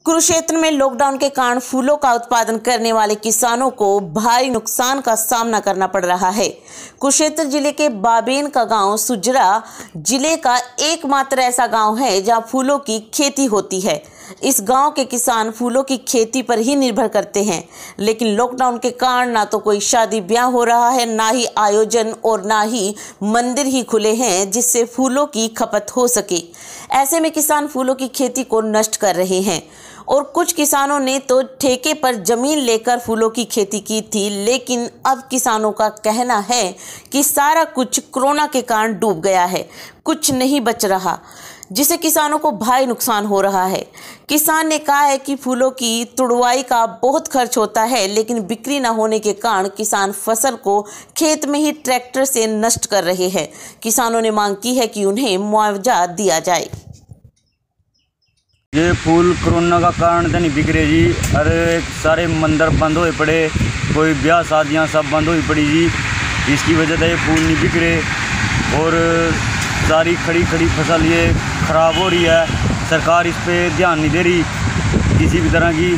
कुरुक्षेत्र में लॉकडाउन के कारण फूलों का उत्पादन करने वाले किसानों को भारी नुकसान का सामना करना पड़ रहा है। कुरुक्षेत्र जिले के बाबेन का गांव सुजरा जिले का एकमात्र ऐसा गांव है जहां फूलों की खेती होती है। इस गांव के किसान फूलों की खेती पर ही निर्भर करते हैं, लेकिन लॉकडाउन के कारण ना तो कोई शादी ब्याह हो रहा है, ना ही आयोजन और ना ही मंदिर ही खुले हैं जिससे फूलों की खपत हो सके। ऐसे में किसान फूलों की खेती को नष्ट कर रहे हैं और कुछ किसानों ने तो ठेके पर जमीन लेकर फूलों की खेती की थी, लेकिन अब किसानों का कहना है कि सारा कुछ कोरोना के कारण डूब गया है, कुछ नहीं बच रहा, जिससे किसानों को भारी नुकसान हो रहा है। किसान ने कहा है कि फूलों की तुड़वाई का बहुत खर्च होता है, लेकिन बिक्री न होने के कारण किसान फसल को खेत में ही ट्रैक्टर से नष्ट कर रहे हैं। किसानों ने मांग की है कि उन्हें मुआवजा दिया जाए। ये फूल कोरोना का कारण तो नहीं बिक रहे जी। अरे सारे मंदिर बंद हुए पड़े, कोई ब्याह शादियाँ सब बंद हुई पड़ी जी। इसकी वजह से ये फूल नहीं बिक रहे और सारी खड़ी फसल ये ख़राब हो रही है। सरकार इस पे ध्यान नहीं दे रही किसी भी तरह की,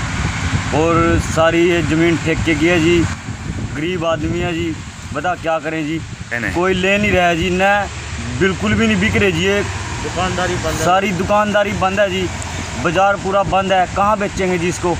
और सारी ये ज़मीन ठेके की है जी। गरीब आदमी है जी, बता क्या करें जी। कोई ले नहीं रहा है जी, न बिल्कुल भी नहीं बिक रहे जी। ये दुकानदारी बंद है, सारी दुकानदारी बंद है जी। बाज़ार पूरा बंद है, कहाँ बेचेंगे जी इसको।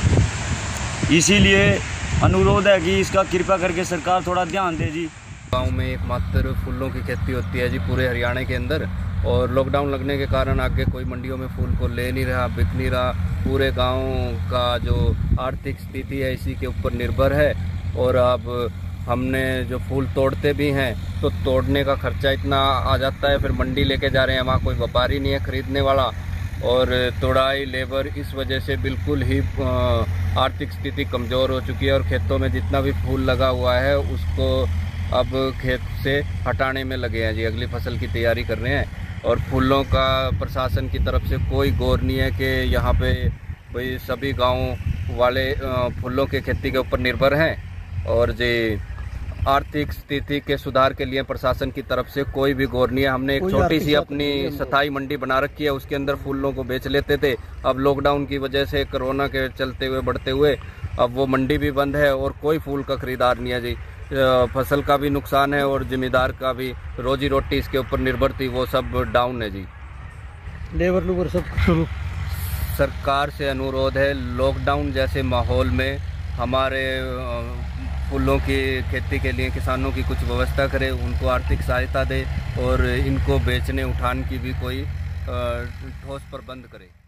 इसीलिए अनुरोध है कि इसका कृपया करके सरकार थोड़ा ध्यान दे जी। गांव में एकमात्र फूलों की खेती होती है जी पूरे हरियाणा के अंदर, और लॉकडाउन लगने के कारण आगे कोई मंडियों में फूल को ले नहीं रहा, बिक नहीं रहा। पूरे गांव का जो आर्थिक स्थिति है इसी के ऊपर निर्भर है। और अब हमने जो फूल तोड़ते भी हैं तो तोड़ने का खर्चा इतना आ जाता है, फिर मंडी लेके जा रहे हैं, वहाँ कोई व्यापारी नहीं है खरीदने वाला, और तोड़ाई लेबर इस वजह से बिल्कुल ही आर्थिक स्थिति कमज़ोर हो चुकी है। और खेतों में जितना भी फूल लगा हुआ है उसको अब खेत से हटाने में लगे हैं जी, अगली फसल की तैयारी कर रहे हैं। और फूलों का प्रशासन की तरफ से कोई गौर नहीं है कि यहाँ पे कोई सभी गांव वाले फूलों की खेती के ऊपर निर्भर हैं, और जी आर्थिक स्थिति के सुधार के लिए प्रशासन की तरफ से कोई भी गौर नहीं है। हमने एक छोटी सी अपनी स्थायी मंडी बना रखी है, उसके अंदर फूलों को बेच लेते थे। अब लॉकडाउन की वजह से कोरोना के चलते हुए बढ़ते हुए अब वो मंडी भी बंद है और कोई फूल का खरीदार नहीं है जी। फसल का भी नुकसान है और जिम्मेदार का भी रोजी रोटी इसके ऊपर निर्भर थी, वो सब डाउन है जी। लेबर सब सरकार से अनुरोध है, लॉकडाउन जैसे माहौल में हमारे फूलों की खेती के लिए किसानों की कुछ व्यवस्था करे, उनको आर्थिक सहायता दे और इनको बेचने उठान की भी कोई ठोस प्रबंध करे।